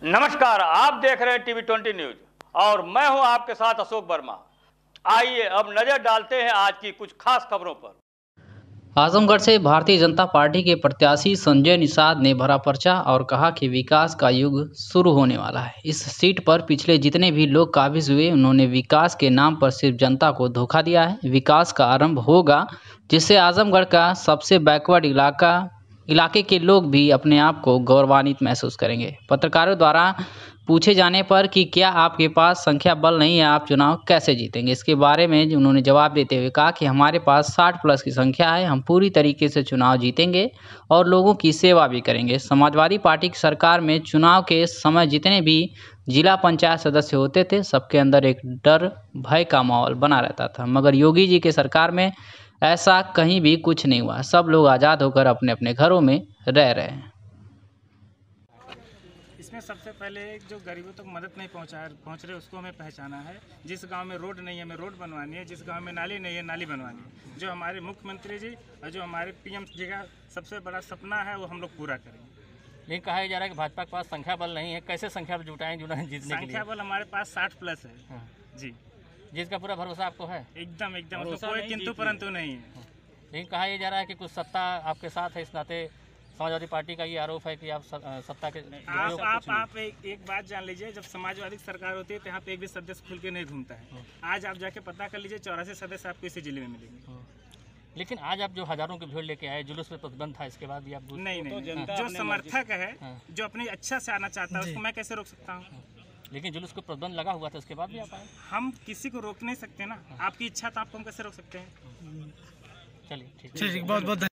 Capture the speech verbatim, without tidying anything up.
नमस्कार, आप देख रहे हैं टीवी ट्वेंटी न्यूज और मैं हूं आपके साथ अशोक वर्मा। आइए अब नजर डालते हैं आज की कुछ खास खबरों पर। आजमगढ़ से भारतीय जनता पार्टी के प्रत्याशी संजय निषाद ने भरा पर्चा और कहा कि विकास का युग शुरू होने वाला है। इस सीट पर पिछले जितने भी लोग काबिज हुए, उन्होंने विकास के नाम पर सिर्फ जनता को धोखा दिया है। विकास का आरंभ होगा जिससे आजमगढ़ का सबसे बैकवर्ड इलाका इलाके के लोग भी अपने आप को गौरवान्वित महसूस करेंगे। पत्रकारों द्वारा पूछे जाने पर कि क्या आपके पास संख्या बल नहीं है, आप चुनाव कैसे जीतेंगे, इसके बारे में उन्होंने जवाब देते हुए कहा कि हमारे पास साठ प्लस की संख्या है, हम पूरी तरीके से चुनाव जीतेंगे और लोगों की सेवा भी करेंगे। समाजवादी पार्टी की सरकार में चुनाव के समय जितने भी जिला पंचायत सदस्य होते थे, सबके अंदर एक डर भय का माहौल बना रहता था, मगर योगी जी के सरकार में ऐसा कहीं भी कुछ नहीं हुआ। सब लोग आज़ाद होकर अपने अपने घरों में रह रहे हैं। इसमें सबसे पहले जो गरीबों तक मदद नहीं पहुंचा पहुंच रहे उसको हमें पहचाना है। जिस गांव में रोड नहीं है हमें रोड बनवानी है, जिस गांव में नाली नहीं है नाली बनवानी है। जो हमारे मुख्यमंत्री जी और जो हमारे पीएम जी का सबसे बड़ा सपना है वो हम लोग पूरा करेंगे। लेकिन कहा जा रहा है कि भाजपा के पास संख्या बल नहीं है, कैसे संख्या बल जुटाएं जुटाएं जीतने के लिए? संख्या बल हमारे पास साठ प्लस है। हाँ। जी, जिसका पूरा भरोसा आपको है? एकदम एकदम, उसमें कोई किंतु परंतु नहीं है। लेकिन कहा यह जा रहा है कि कुछ सत्ता आपके साथ है, इस नाते समाजवादी पार्टी का ये आरोप है कि आप सत्ता के आप आप, आप एक, एक बात जान लीजिए, जब समाजवादी सरकार होती है तो यहाँ पे एक भी सदस्य खुल के नहीं घूमता है। आज आप जाके पता कर लीजिए, चौरासी सदस्य आपको इसी जिले में मिलेंगे। लेकिन आज आप जो हजारों की भीड़ लेके आए, जुलूस पे प्रतिबंध था, इसके बाद भी आप नहीं नहीं, नहीं। जो समर्थक है, जो अपने अच्छा से आना चाहता है, उसको मैं कैसे रोक सकता हूँ? लेकिन जुलूस को प्रतिबंध लगा हुआ था, उसके बाद भी आप आए। हम किसी को रोक नहीं सकते ना। आपकी इच्छा तो आपको हम कैसे रोक सकते हैं? चलिए ठीक है, बहुत बहुत